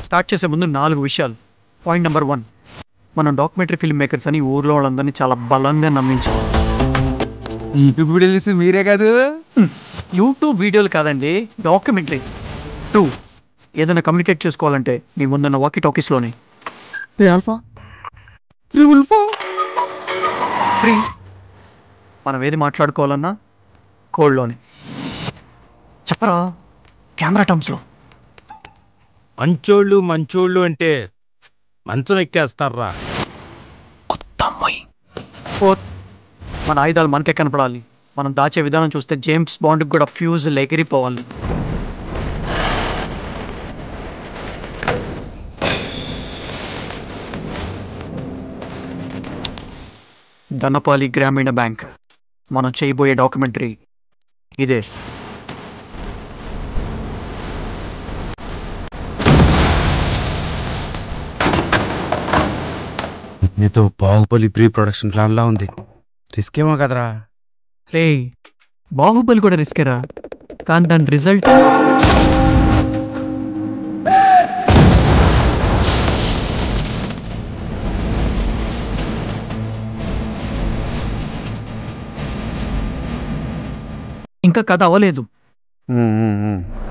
Start చేసే ముందు 4 విషయాలు. పాయింట్ నెంబర్ 1, మనం డాక్యుమెంటరీ ఫిల్మ్ మేకర్స్ అని ఊర్లో వాళ్ళందరినీ చాలా బలంగా నమ్మించాం. యూట్యూబ్ వీడియోలు మీరే కాదు. యూట్యూబ్ వీడియోలు కాదండి, డాక్యుమెంటరీ. 2, ఏదైనా కమ్యూనికేట్ చేసుకోవాలంటే మీ ముందున్న వాకీ టాకీస్లోనే. 3, మనం ఏది మాట్లాడుకోవాలన్నా కోడ్లోనే. చెప్పరా కెమెరా టర్మ్స్లో. మంచోళ్ళు అంటే మంచం ఎక్కేస్తారా? 4, మన ఆయుధాలు మనకే కనపడాలి. మనం దాచే విధానం చూస్తే జేమ్స్ బాండ్కి కూడా ఫ్యూజ్ ఎగిరిపోవాలి. ధనపాలి గ్రామీణ బ్యాంక్, మనం చేయబోయే డాక్యుమెంటరీ ఇదే. నీతో బాహుబలి ప్రీ ప్రొడక్షన్ ప్లాన్ లా ఉంది. రిస్క్ ఏమో కదరా. రే, బాహుబలి కూడా రిస్కేరా, కానీ దాని రిజల్ట్ ఇంకా కథ అవ్వలేదు.